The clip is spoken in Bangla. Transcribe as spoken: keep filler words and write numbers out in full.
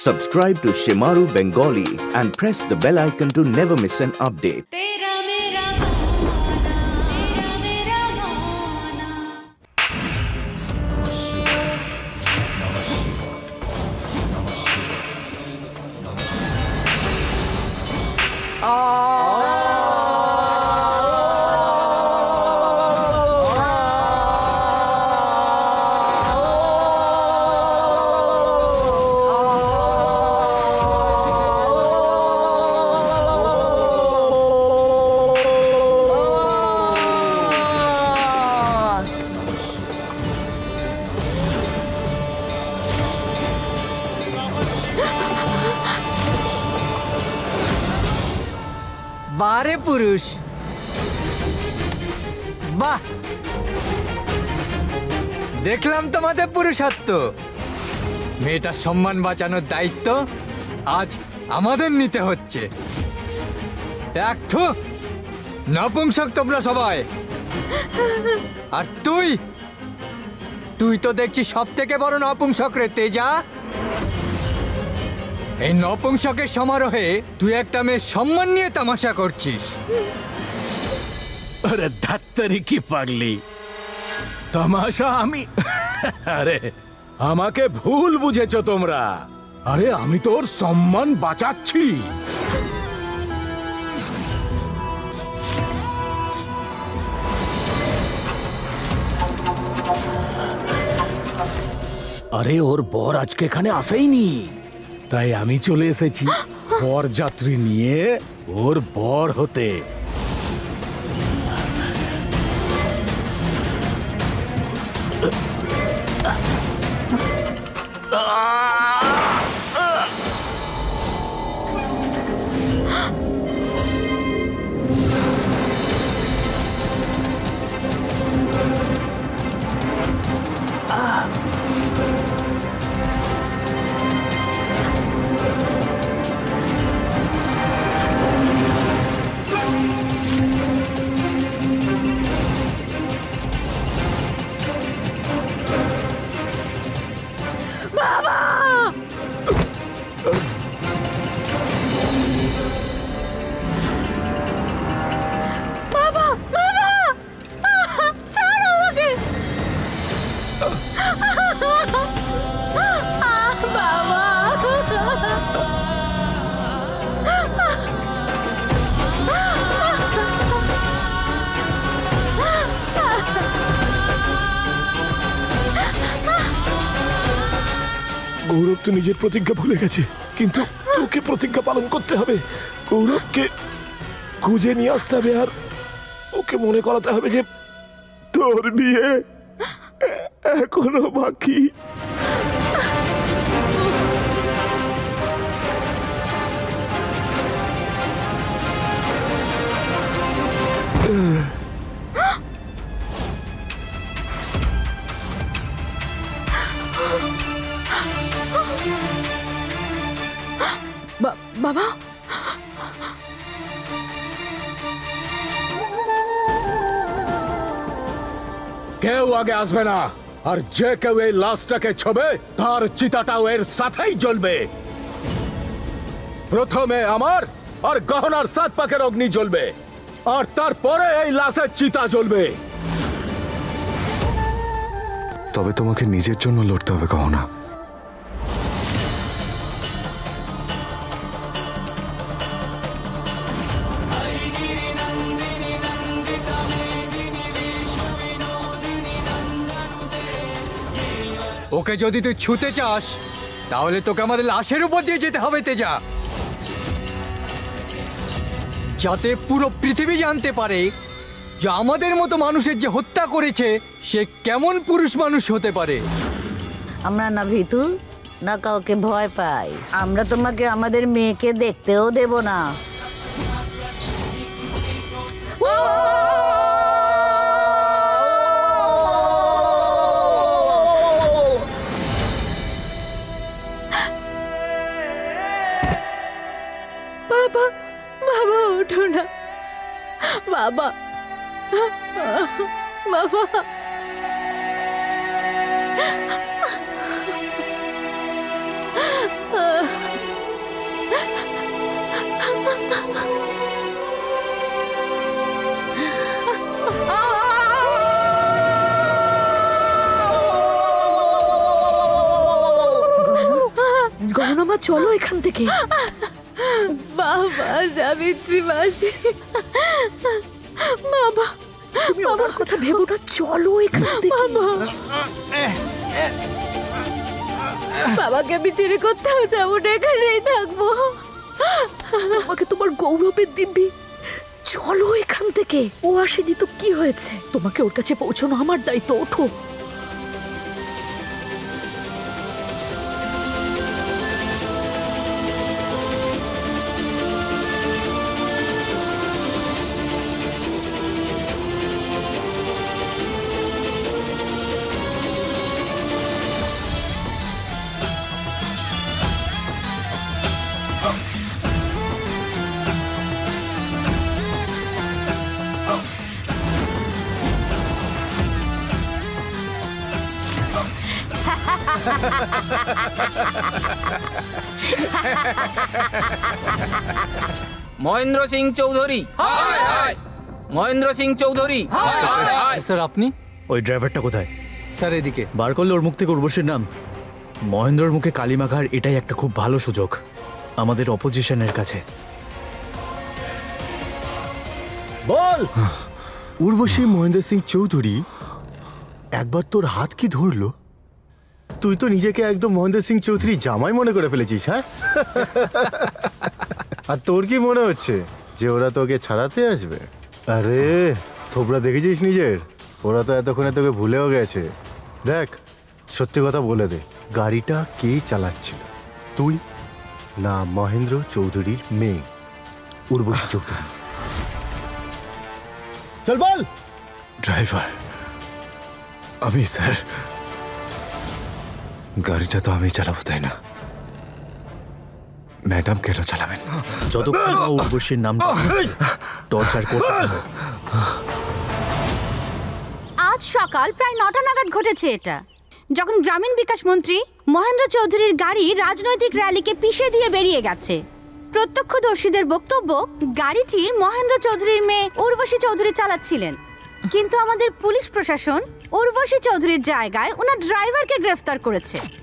Subscribe to Shimaru Bengali and press the bell icon to never miss an update. बारे पुरुष বাহ দেখলাম তোমাদের পুরুষত্ব মেয়েটার সম্মান বাঁচানোর দায়িত্ব আজ আমাদের নিতে হচ্ছে একটু নপুংসক তোমরা সবাই আর তুই তুই তো দেখছি সব থেকে বড় নপুংসক রে তেজা এই নপুংসকের সমারোহে তুই একটা মেয়ের সম্মান নিয়ে তামাশা করছিস আরে ধাত্তারি কি পাগলি তামাশা আমি আরে আমাকে ভুল বুঝেছো তোমরা আরে আমি তোর সম্মান বাঁচাচ্ছি আরে ওর বর আজকে এখানে আসেইনি তাই আমি চলে এসেছি বরযাত্রী নিয়ে ওর বর হতে গৌরব তো নিজের প্রতিজ্ঞা ভুলে গেছে কিন্তু তোকে প্রতিজ্ঞা পালন করতে হবে গৌরবকে খুঁজে নিয়ে আসতে হবে আর ওকে মনে করাতে হবে যে তোর বিয়ে এখনো বাকি বাবা কেউ আগে আসবে না আর যে কেউ এই লাশটাকে ছবে তার চিতাটাও এর সাথেই জ্বলবে প্রথমে আমার আর গহনার সাত পাকের অগ্নি জ্বলবে আর তারপরে এই লাশের চিতা জ্বলবে তবে তোমাকে নিজের জন্য লড়তে হবে গহনা ওকে যদি তুই ছুতে চাস তাহলে তোকে আমাদের লাশের উপর দিয়ে যেতে হবে তেজা যাতে পুরো পৃথিবী জানতে পারে যে আমাদের মতো মানুষের যে হত্যা করেছে সে কেমন পুরুষ মানুষ হতে পারে আমরা না ভীতু না কাউকে ভয় পাই আমরা তোমাকে আমাদের মেয়েকে দেখতেও দেব না বাবা বাবা ওঠো না বাবা বাবা Ah গহনামা চলো এখান থেকে। বাবা সাবিত্রী মাসি, বাবা তুমি আমার কথা ভেবো না, চলো এখান থেকে। বাবাকে আমি ছেড়ে কোথাও যাবো না, এখানেই থাকবো। আমাকে তোমার গৌরবের দিব্যি, চলো এখান থেকে। ও আসেনি তো কি হয়েছে, তোমাকে ওর কাছে পৌঁছানো আমার দায়িত্ব। ওঠো। মহেন্দ্র সিং চৌধুরী, মহেন্দ্র সিং চৌধুরী। স্যার আপনি? ওই ড্রাইভারটা কোথায়? স্যার এদিকে। বার করলে ওর মুখ থেকে উর্বশীর নাম। মহেন্দ্রর মুখে কালি মাখার এটাই একটা খুব ভালো সুযোগ আমাদের অপোজিশনের কাছে। বল উর্বশী মহেন্দ্র সিং চৌধুরী একবার তোর হাত কি ধরলো? তুই তো নিজেকে একদম মহেন্দ্র সিং চৌধুরী জামাই মনে করে ফেলেছিস, হ্যাঁ? আর তোর কি মনে হচ্ছে যে ওরা তোকে ছাড়াতে আসবে? আরে থোবড়া দেখেছিস নিজের? ওরা তো এতক্ষণে তোকে ভুলেও গেছে। দেখ সত্যি কথা বলে দে, গাড়িটা কে চালাচ্ছিল, তুই না মহেন্দ্র চৌধুরীর মেয়ে উর্বশী চৌধুরী? চল বল। ড্রাইভার আমি স্যার, গাড়িটা তো আমি চালাবো তাই না? ম্যাডাম কেন চালাবেন? যতক্ষণ না উর্বশীর নামটা টর্চার করতে হবে। আজ সকাল প্রায় নটা নাগাদ ঘটেছে এটা, যখন গ্রামীণ বিকাশ মন্ত্রী মহেন্দ্র চৌধুরীর গাড়ি রাজনৈতিক র্যালিকে পিষে দিয়ে বেরিয়ে গেছে। প্রত্যক্ষদর্শীদের বক্তব্য, গাড়িটি মহেন্দ্র চৌধুরীর মেয়ে উর্বশী চৌধুরী চালাচ্ছিলেন, কিন্তু আমাদের পুলিশ প্রশাসন উর্বশী চৌধুরীর জায়গায় ওনার ড্রাইভারকে গ্রেফতার করেছে।